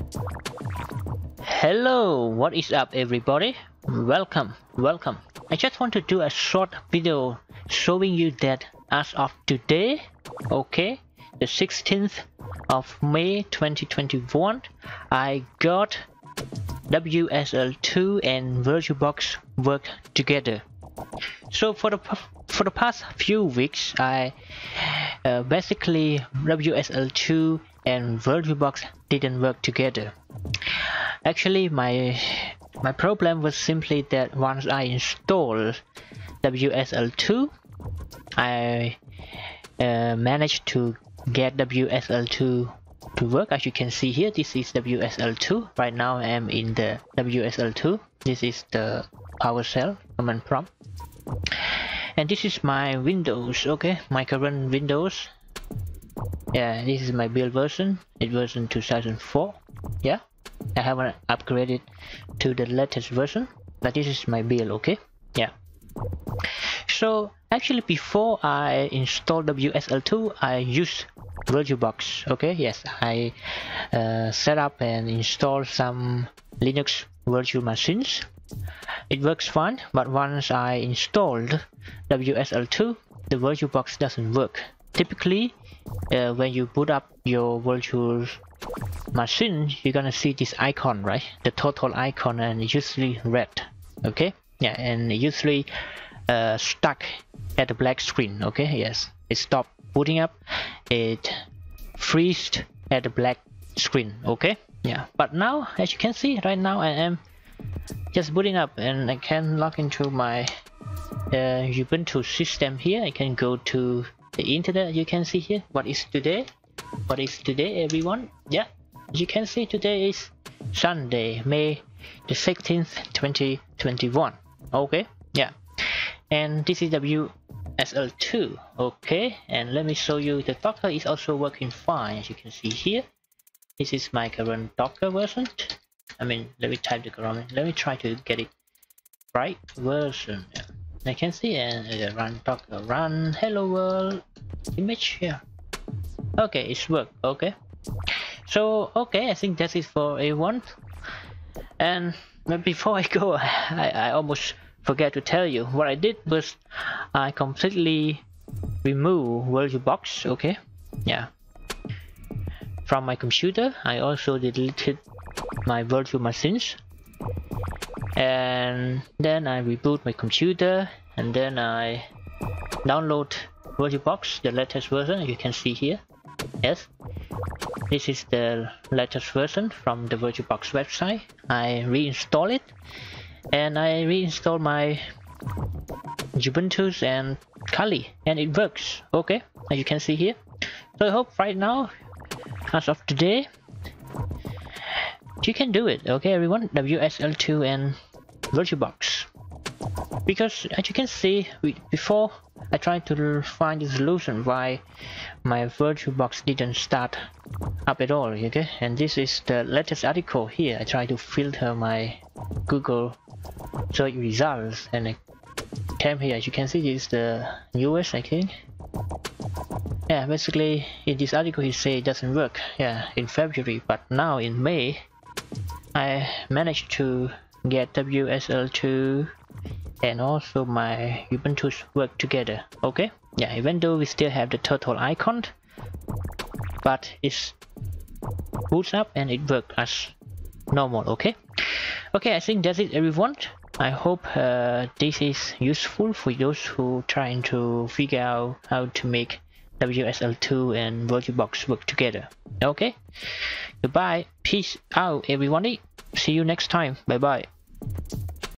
Hello, what is up everybody? Welcome. I just want to do a short video showing you that as of today, okay, the 16th of May 2021, I got WSL2 and VirtualBox work together. So for the past few weeks, I basically WSL2 and VirtualBox didn't work together. Actually, my problem was simply that once I installed WSL2, I managed to get WSL2 to work. As you can see here, this is WSL2. Right now I am in the WSL2. This is the Powershell command prompt, and this is my Windows. Okay, my current Windows. Yeah, this is my build version. It's version 2004. Yeah, I haven't upgraded to the latest version, but this is my build. Okay, yeah. So actually, before I installed WSL2, I used VirtualBox. Okay, yes, I set up and installed some Linux virtual machines. It works fine, but once I installed WSL2, the VirtualBox doesn't work. Typically, when you boot up your virtual machine, you're gonna see this icon, right? The total icon, and it's usually red. Okay, yeah, and it usually stuck at the black screen. Okay, yes, it stopped booting up, it freezed at the black screen. Okay, yeah, but now, as you can see, right now I am just booting up, and I can log into my Ubuntu system here. I can go to the internet. You can see here what is today. What is today, everyone? Yeah, as you can see, today is Sunday, May the 16th, 2021. Okay, yeah, and this is WSL2. Okay, and let me show you, the Docker is also working fine. As you can see here, this is my current Docker version. I mean, let me type the command. Let me try to get it right. Version. Yeah. I can see, and run Docker, run hello world image here. Okay, it's worked. Okay, so okay, I think that's it for everyone. And before I go, I almost forget to tell you what I did was I completely removed VirtualBox. Okay, yeah, from my computer. I also deleted my virtual machines, and then I reboot my computer, and then I download VirtualBox, the latest version. You can see here. Yes, this is the latest version from the VirtualBox website. I reinstall it, and I reinstall my Ubuntu and Kali, and it works. Okay, as you can see here. So I hope right now, as of today, you can do it. Okay, everyone, WSL2 and VirtualBox. Because as you can see, before I tried to find the solution why my VirtualBox didn't start up at all. Okay, and this is the latest article here. I try to filter my Google search results, and I came here. As you can see, this is the US, I think. Yeah, basically in this article he say it doesn't work. Yeah, in February, but now in May, I managed to get WSL2 and also my Ubuntu work together. Okay, yeah, even though we still have the total icon, but it's boots up and it works as normal. Okay, I think that's it, everyone. I hope this is useful for those who trying to figure out how to make WSL2 and VirtualBox work together. Okay, goodbye, peace out everybody, see you next time, bye bye.